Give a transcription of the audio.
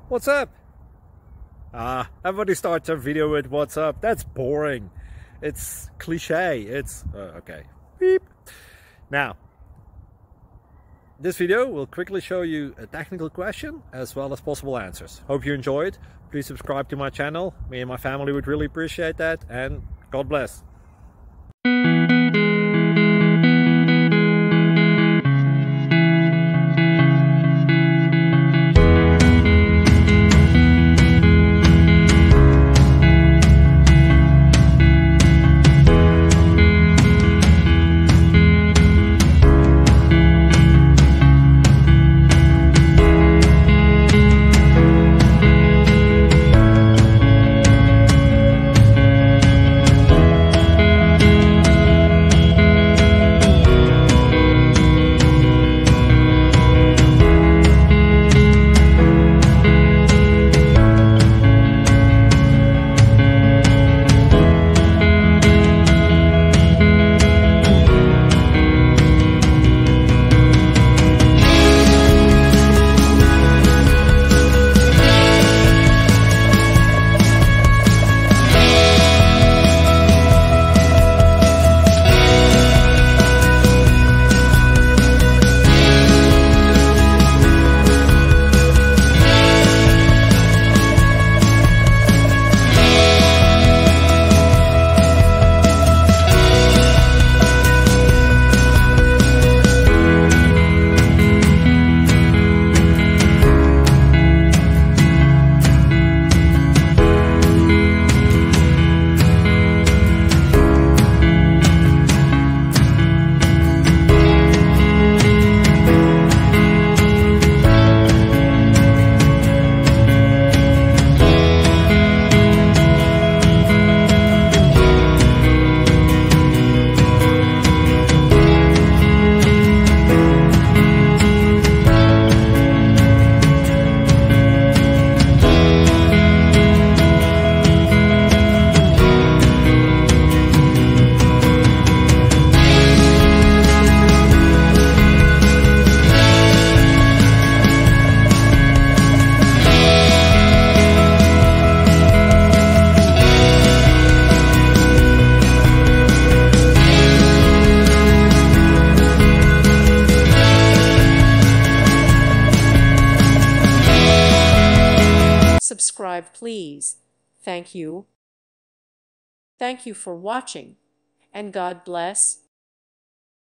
What's up? Everybody starts their video with what's up. That's boring. It's cliche. It's okay. Beep. Now, this video will quickly show you a technical question as well as possible answers. Hope you enjoyed. Please subscribe to my channel. Me and my family would really appreciate that, and God bless. Subscribe, please. Thank you. Thank you for watching, and God bless.